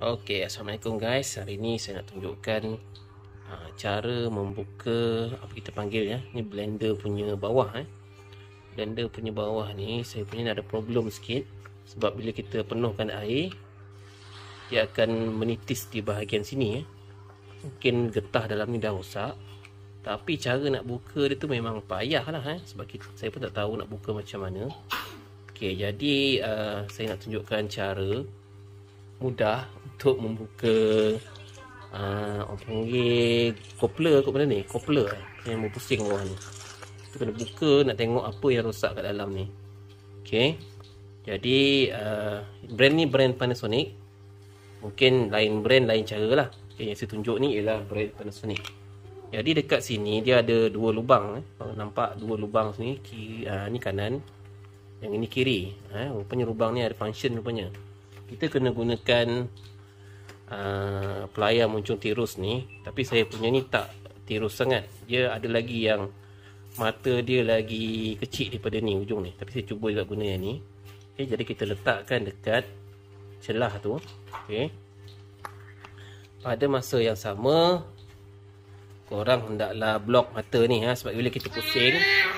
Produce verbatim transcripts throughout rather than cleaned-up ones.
Okey, Assalamualaikum guys. Hari ni saya nak tunjukkan uh, cara membuka apa kita panggil ya. Ni blender punya bawah eh. Blender punya bawah ni saya punya ada problem sikit sebab bila kita penuhkan air dia akan menitis di bahagian sini eh. Mungkin getah dalam ni dah rosak. Tapi cara nak buka dia tu memang payah lah eh. Sebab kita, saya pun tak tahu nak buka macam mana. Okey, jadi uh, saya nak tunjukkan cara mudah untuk membuka uh, orang panggil coupler kot benda ni, coupler eh, yang berpusing bawah ni. Kita kena buka nak tengok apa yang rosak kat dalam ni. Okey. Jadi uh, brand ni brand Panasonic. Mungkin lain brand lain cara lah. Okay, yang saya tunjuk ni ialah brand Panasonic. Jadi dekat sini dia ada dua lubang eh. Kalau nampak dua lubang sini, kiri, uh, ni kanan, yang ini kiri. Eh, rupanya lubang ni ada function rupanya. Kita kena gunakan uh, pelayar muncung tirus ni. Tapi saya punya ni tak tirus sangat. Dia ada lagi yang mata dia lagi kecil daripada ni ujung ni. Tapi saya cuba juga guna yang ni. Okay, jadi kita letakkan dekat celah tu. Okay. Pada masa yang sama, korang hendaklah blok mata ni ha, sebab bila kita pusing,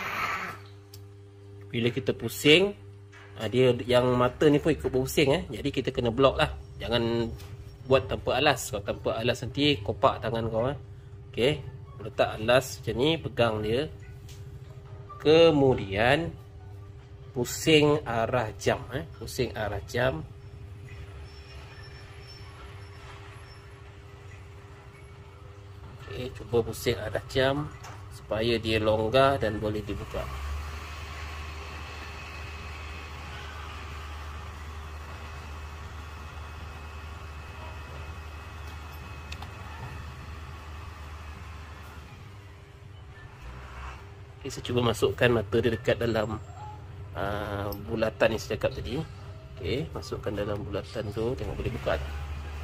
bila kita pusing, Ha, dia yang mata ni pun ikut berpusing eh. Jadi kita kena block lah. Jangan buat tanpa alas. Kalau tanpa alas nanti kopak tangan kau eh. Okey, letak alas macam ni, pegang dia. Kemudian pusing arah jam eh. Pusing arah jam. Okey, cuba pusing arah jam supaya dia longgar dan boleh dibuka. Okay, saya cuba masukkan mata dia dekat dalam uh, bulatan yang saya cakap tadi. Okey, masukkan dalam bulatan tu, tengok boleh buka tak?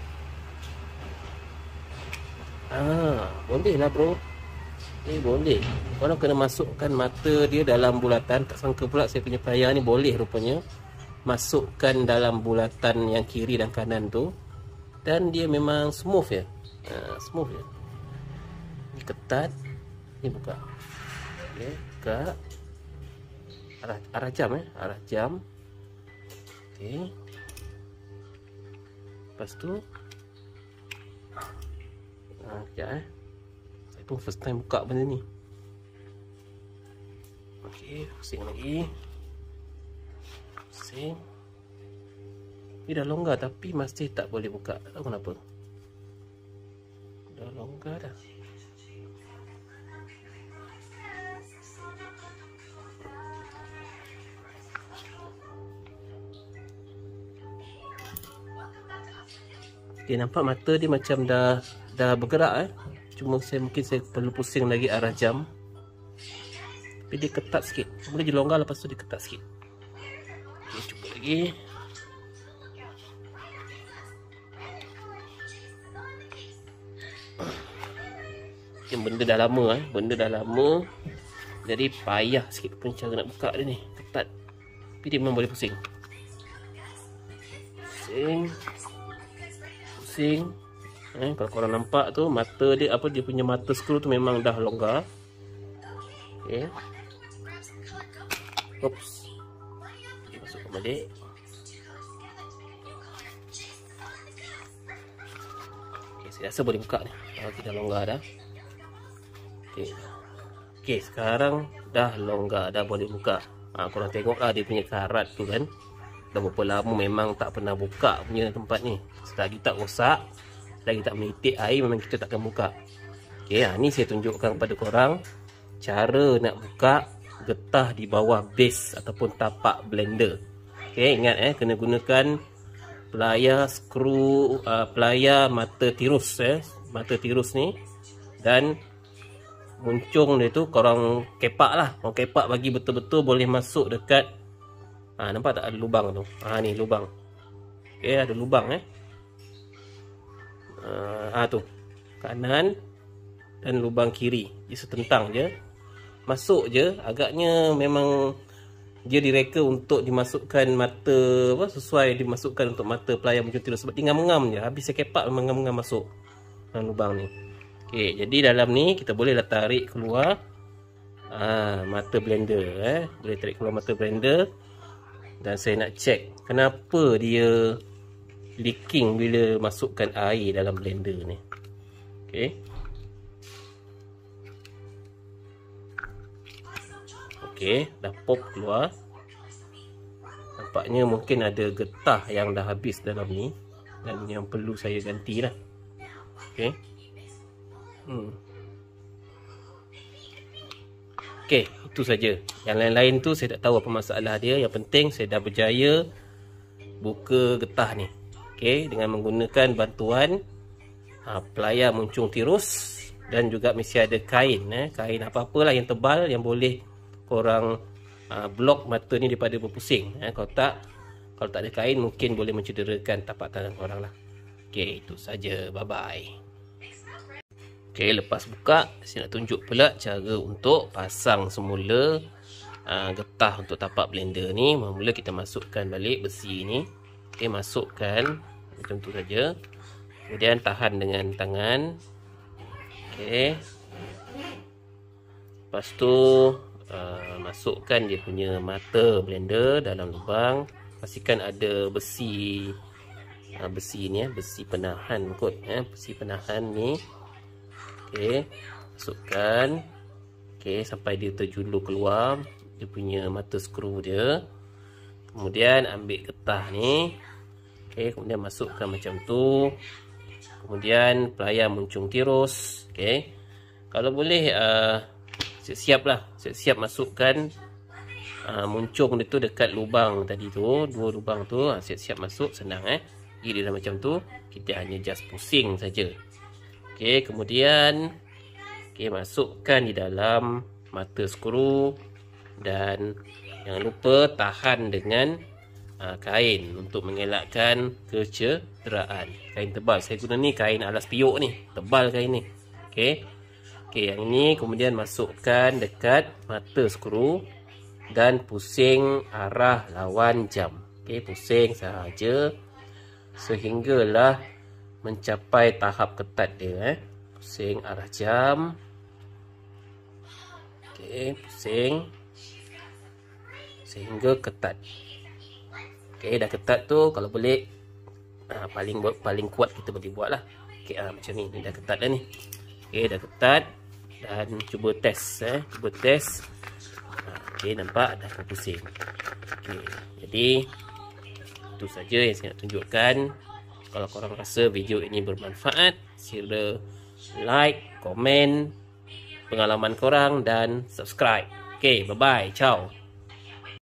Ah, boleh lah bro. Eh, boleh. Korang kena masukkan mata dia dalam bulatan. Tak sangka pula saya punya pelayar ni boleh rupanya. Masukkan dalam bulatan yang kiri dan kanan tu. Dan dia memang smooth ya. Uh, smooth ya. Ni ketat. Ni buka. Okay, buka arah, arah jam eh, arah jam. Okey. Lepas tu ah, sekejap eh. Saya pun first time buka benda ni. Okey, pusing lagi. Pusing. Dia dah longgar tapi masih tak boleh buka. Tak tahu kenapa. Dah longgar dah. Okay, nampak mata dia macam dah dah bergerak eh. Cuma saya mungkin saya perlu pusing lagi arah jam. Tapi dia ketat sikit. Boleh je longgar, lepas tu dia ketat sikit. Okay, cuba lagi. Okay, benda dah lama eh. Benda dah lama. Jadi payah sikit pun cara nak buka dia ni. Ketat. Tapi dia memang boleh pusing. Pusing. Pusing. Eh, kalau korang nampak tu mata dia, apa dia punya mata skru tu memang dah longgar. Okey. Oops. Masukkan balik. Okey, saya rasa boleh buka ni. Kalau kita longgar dah. Okey. Okey, sekarang dah longgar, dah boleh buka. Ha, korang tengoklah dia punya karat tu kan. Dah berapa lama memang tak pernah buka punya tempat ni. Selagi tak rosak, selagi tak menitik air, memang kita takkan buka. Okey, ha, ni saya tunjukkan kepada korang cara nak buka getah di bawah base ataupun tapak blender. Okey, ingat eh, kena gunakan pelayar skru, uh, pelayar mata tirus eh, mata tirus ni. Dan muncung dia tu korang kepak lah. Korang kepak bagi betul-betul boleh masuk dekat. Ha, nampak tak ada lubang tu? Ha, ni lubang. Okey, ada lubang eh. Ha, tu. Kanan dan lubang kiri. Dia setentang je. Masuk je. Agaknya memang dia direka untuk dimasukkan mata apa sesuai dimasukkan untuk mata pelayar muncung tirus, sebab dia ngam-ngam je. Habis saya kepak memang ngam-ngam masuk dalam lubang ni. Okey, jadi dalam ni kita bolehlah tarik keluar ah, mata blender eh. Boleh tarik keluar mata blender. Dan saya nak check kenapa dia leaking bila masukkan air dalam blender ni. Okey. Okey, dah pop keluar. Nampaknya mungkin ada getah yang dah habis dalam ni dan yang perlu saya gantilah. Okey. Hmm. Okey, itu saja. Yang lain-lain tu saya tak tahu apa masalah dia. Yang penting saya dah berjaya buka getah ni. Okey, dengan menggunakan bantuan ha, pelayar muncung tirus dan juga mesti ada kain eh, kain apa-apalah yang tebal yang boleh korang ha, blok mata ni daripada berpusing eh. Kalau tak kalau tak ada kain mungkin boleh mencederakan tapak tangan korang lah. Okey, itu saja. Bye bye. Okey, lepas buka saya nak tunjuk pula cara untuk pasang semula uh, getah untuk tapak blender ni. Mula-mula kita masukkan balik besi ni. Okey, masukkan macam tu saja. Kemudian tahan dengan tangan. Okey. Lepas tu uh, masukkan dia punya mata blender dalam lubang. Pastikan ada besi uh, besi ni eh, besi penahan kot eh, besi penahan ni. Okey, masukkan. Okey, sampai dia terjulur keluar dia punya mata skru dia. Kemudian ambil getah ni. Okey, kemudian masukkan macam tu. Kemudian pelayar muncung tirus. Okey. Kalau boleh uh, siap-siap lah, siap-siap masukkan uh, muncung dia tu dekat lubang tadi tu, dua lubang tu, siap-siap masuk, senang eh. Jadi dia dah macam tu, kita hanya just pusing saja. Okey, kemudian okey, masukkan di dalam mata skru dan jangan lupa tahan dengan uh, kain untuk mengelakkan kecederaan. Kain tebal, saya guna ni kain alas piuk ni, tebal kain ni. Okey. Okey, yang ini kemudian masukkan dekat mata skru dan pusing arah lawan jam. Okey, pusing sahaja sehinggalah mencapai tahap ketat dia eh. Pusing arah jam. Okey, pusing sehingga ketat. Okey, dah ketat tu kalau boleh ha, paling paling kuat kita boleh buatlah. Okey, ha, macam ni, ni dah ketat dah ni. Okey, dah ketat dan cuba test eh, cuba test. Ha, okey, nampak dah pusing. Okey, jadi itu saja yang saya nak tunjukkan. Kalau korang rasa video ini bermanfaat, sila like, komen pengalaman korang dan subscribe. Okay, bye-bye. Ciao.